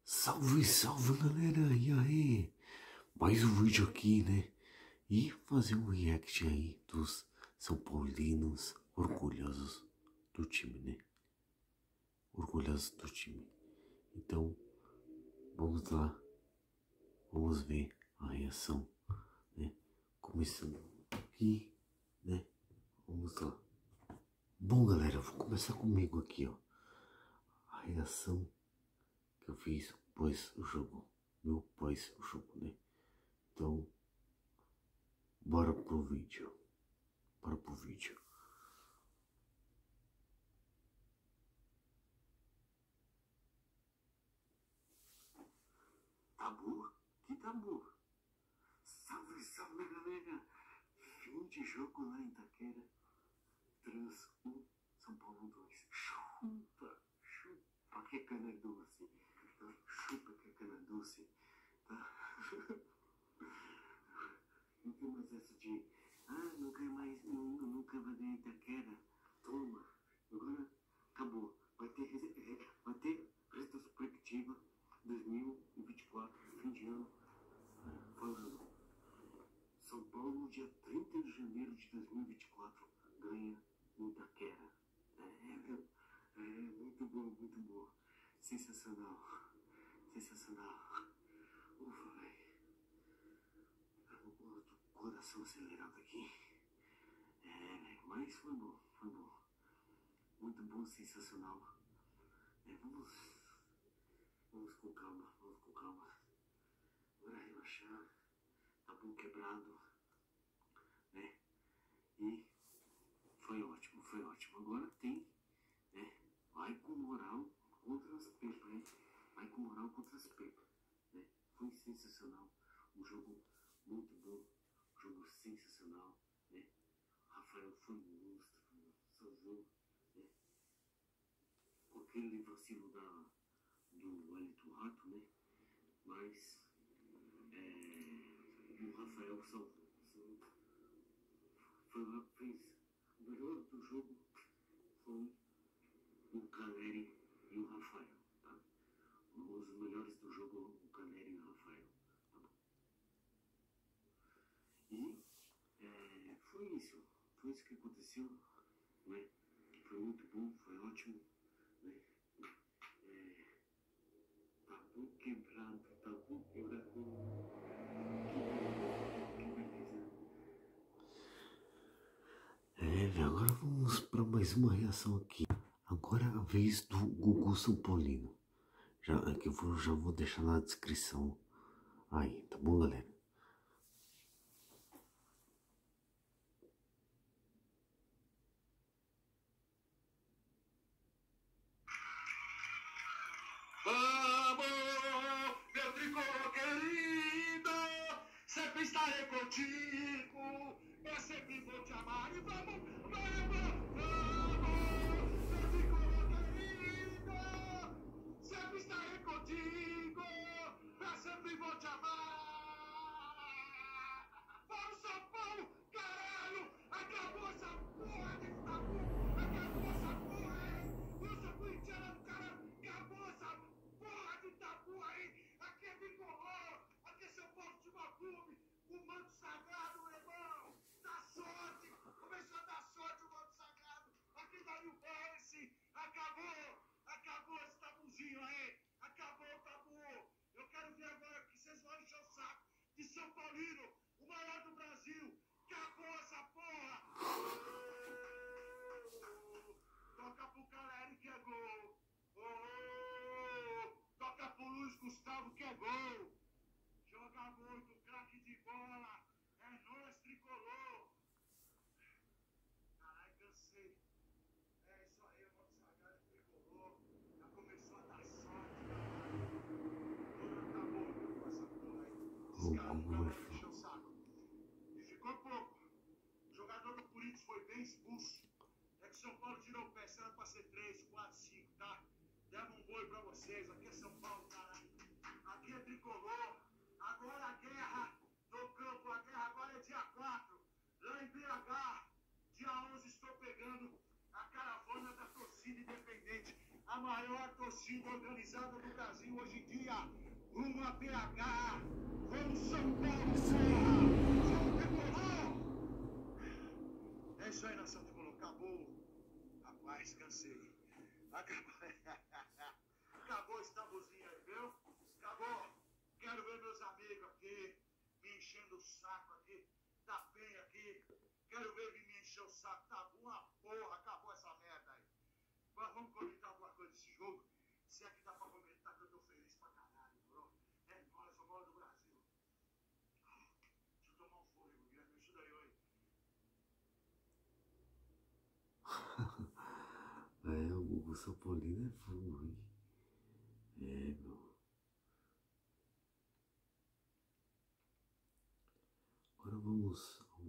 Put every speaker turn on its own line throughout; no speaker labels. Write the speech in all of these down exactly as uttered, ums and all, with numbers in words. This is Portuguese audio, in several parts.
Salve, salve galera, e aí? Mais um vídeo aqui, né? E fazer um react aí dos São Paulinos orgulhosos do time, né? Orgulhosos do time. Então, vamos lá. Vamos ver a reação, né? Começando aqui, né? Vamos lá. Bom galera, vou começar comigo aqui, ó. A reação que eu fiz pós o jogo. Meu pós o jogo, né? Então, bora pro vídeo. Bora pro vídeo. Tabu? Que tabu? Salve, salve galera! Fim de jogo lá em Itaquera. Trans um, São Paulo dois. Chupa, chupa que cana doce. Tá? Chupa que cana doce. Tá? Não tem mais essa de, ah, nunca mais, nunca, nunca vai ganhar Itaquera. Toma, agora acabou. Vai ter, vai ter retrospectiva dois mil e vinte e quatro, fim de ano, falando. São Paulo, dia trinta de janeiro de dois mil e vinte e quatro, ganha Itaquera. É, é, muito bom, muito bom. Sensacional, sensacional. Ufa, velho. O coração acelerado aqui. É, mas foi bom, foi bom. Muito bom, sensacional. É, vamos, vamos com calma, vamos com calma. Agora relaxar. Tabu quebrado, né? E foi ótimo, foi ótimo. Agora tem, né? Vai com moral contra as pepas, né? Vai com moral contra as pepas, né? Foi sensacional. Um jogo muito bom, um jogo sensacional, né? Rafael foi monstro, salvou, né? Com aquele vacilo da, do Wellington Rato, né? Mas é, o Rafael salvou. Foi, fez o melhor do jogo foi o Caleri e o Rafael, tá? Os melhores do jogo, o Caleri e o Rafael, tá bom? E é, foi isso, foi isso que aconteceu, né? Foi muito bom, foi ótimo, né? É, tabu quebrado, tabu quebrado. É, agora vamos para mais uma reação aqui. Agora é a vez do Gugu São Paulino. Já, aqui eu vou, já vou deixar na descrição aí, tá bom, galera?
Vamos, meu tricolor querido, sempre estarei contigo, eu sempre vou te amar e vamos, vamos, vamos, meu tricolor querido, sempre estarei contigo, eu sempre vou te amar. Vamos, São Paulo, caralho, acabou essa porra desse tabu, acabou essa porra, hein? Eu sou corintiano do caralho, acabou essa porra de tabu aí, aqui é tricolor, aqui é São Paulo Futebol Clube, o manto sagrado, meu irmão, dá sorte, começou a dar sorte o manto sagrado, aqui da New Balance, acabou, acabou esse tabuzinho aí, acabou o tabu, eu quero ver agora que vocês vão encher o saco de São Paulino, o maior do Brasil, acabou essa porra, oh, toca pro Caleri que é gol, oh, toca pro Luiz Gustavo que é gol, joga muito, craque de bola, é nóis, tricolor. Caralho, cansei. É isso aí, o manto sagrado tricolor, já começou a dar sorte, caralho. Acabou, acabou essa porra aí. Esse cara nunca mais me encheu o saco. E ficou pouco. O jogador do Corinthians foi bem expulso. É que São Paulo tirou o pé, se era pra ser três, quatro, cinco, tá? Deva um boi pra vocês, aqui é São Paulo, caralho. Aqui é tricolor. Agora a guerra no campo, a guerra agora é dia quatro. Lá em B H, dia onze, estou pegando a caravana da torcida independente. A maior torcida organizada do Brasil hoje em dia. demais, cansei. Acabou. Acabou esse tabuzinho aí, viu? Acabou. Quero ver meus amigos aqui me enchendo o saco aqui. Tá bem aqui. Quero ver ele me encher o saco. Tá uma porra. Acabou essa merda aí. Mas vamos comentar alguma coisa desse jogo. Se é que dá pra comentar que eu tô feliz pra caralho, bro. É nóis, o gol do Brasil. Deixa eu tomar um fôlego, Guilherme. Me ajuda aí, oi.
É, o Gugu São Paulino é fogo, hein? É, meu. Agora vamos ao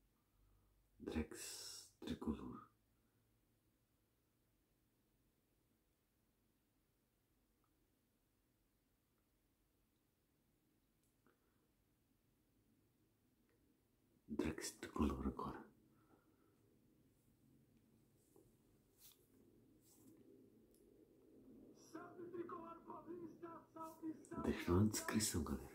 Drex Tricolor. Drex Tricolor agora. Deixa na descrição, galera.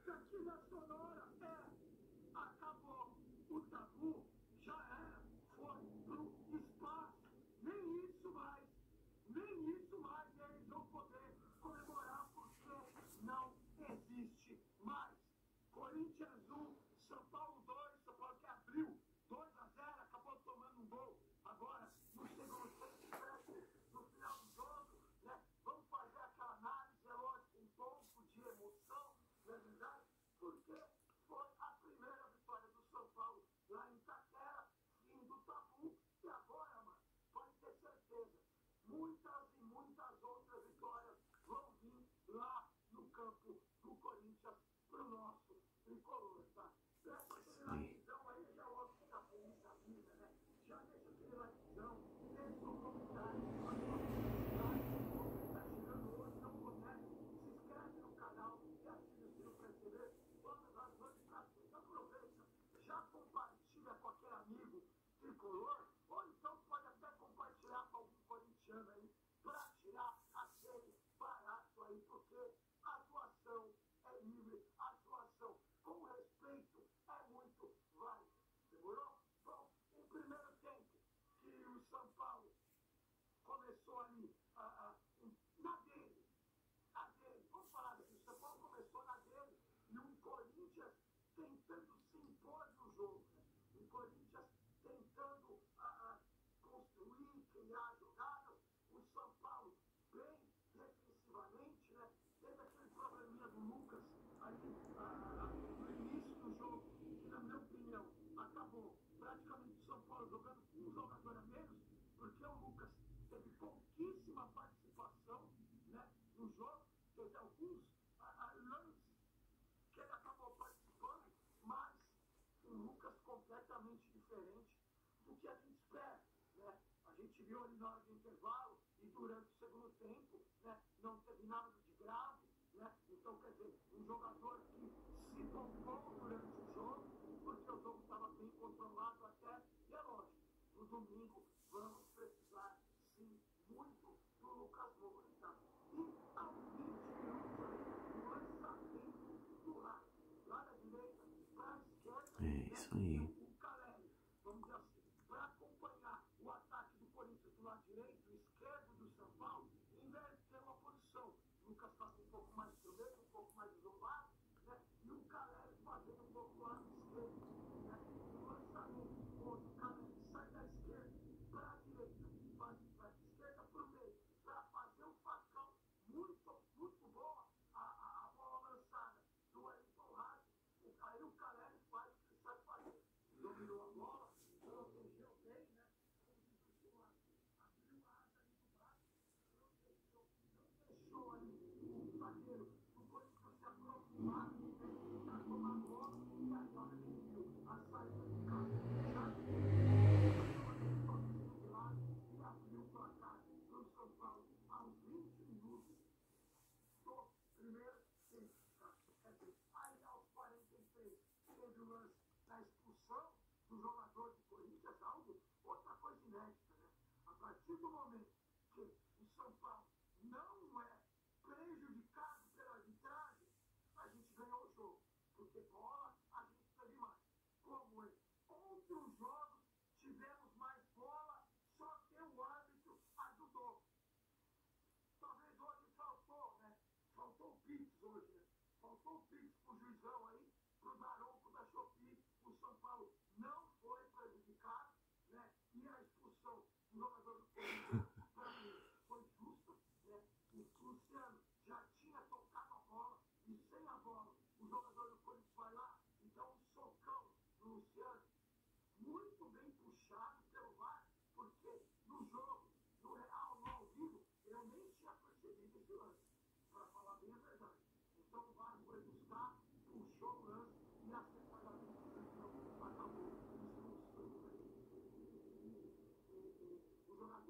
É isso aí.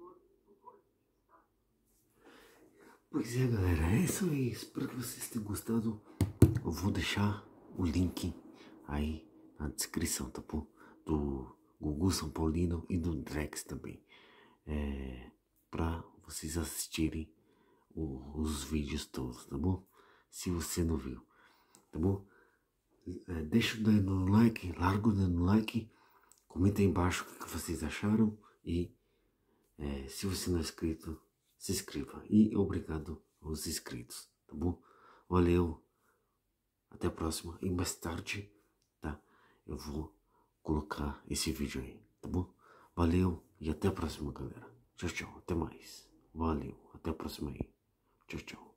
Pois é, galera, é isso aí. Espero que vocês tenham gostado. Eu vou deixar o link aí na descrição, tá bom? Do Gugu São Paulino e do Drex também. É, pra vocês assistirem o, os vídeos todos, tá bom? Se você não viu, tá bom? É, deixa o dedo no like, larga o dedo no like. Comenta aí embaixo o que vocês acharam. E é, se você não é inscrito, se inscreva. E obrigado aos inscritos, tá bom? Valeu. Até a próxima. E mais tarde, tá? Eu vou colocar esse vídeo aí, tá bom? Valeu e até a próxima, galera. Tchau, tchau. Até mais. Valeu. Até a próxima aí. Tchau, tchau.